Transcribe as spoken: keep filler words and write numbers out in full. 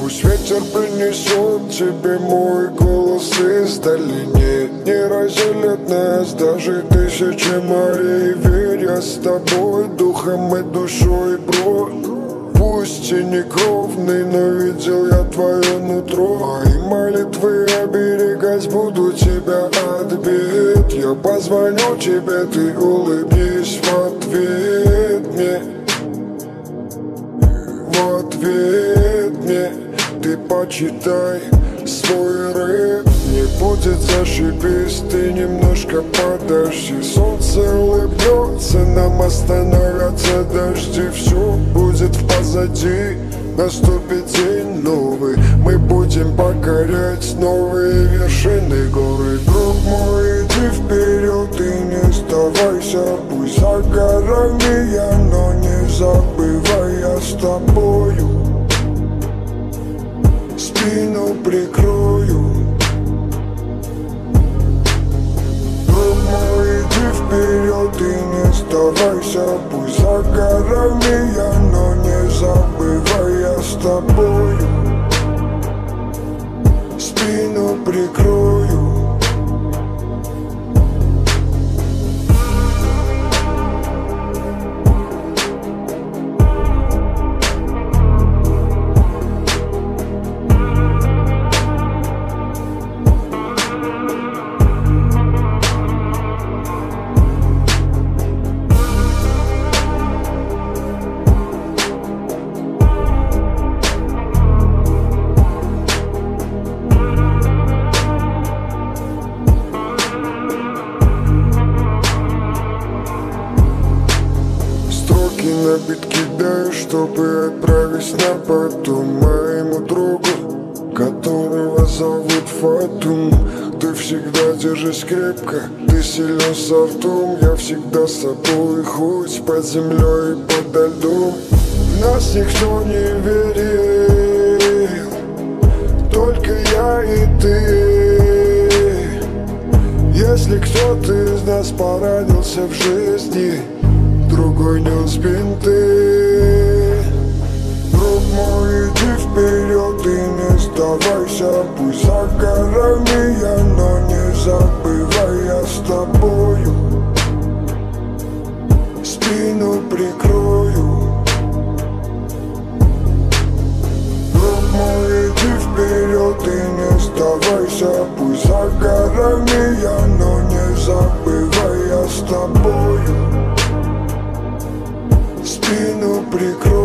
Пусть ветер принесет тебе мой голос издали. Нет, не разделят нас даже тысячи морей. Верь, я с тобой духом и душой, бро. Пусть и не кровный, но видел я твое нутро. Мои молитвы оберегать буду тебя от бед. Я позвоню тебе, ты улыбнись в ответ мне. В ответ мне ты почитай свой рэп. Не будет, зашибись, ты немножко подожди. Солнце улыбнется, нам остановятся дожди. Все будет позади, наступит день новый. Мы будем покорять новые вершины горы. Друг мой, иди вперед и не сдавайся. Пусть за горами я, но не забывай, я с тобою. Спину прикрою. Друг мой, иди вперед и не сдавайся. Пусть за горами я, но не забывай, я с тобою. Спину прикрою. На бит кидаю, чтобы отправить на потом моему другу, которого зовут Фатум. Ты всегда держись крепко, ты силен со ртом. Я всегда с тобой, хоть под землей и подо льдом. В нас никто не верил, только я и ты. Если кто-то из нас поранился в жизни, другой нес бинты. Друг мой, иди вперед и не сдавайся. Пусть за горами я, но не забывай, я с тобою. Спину прикрою. Друг мой, иди вперед и не сдавайся. Пусть за горами я, но не забывай, я с тобою. Спину прикрою.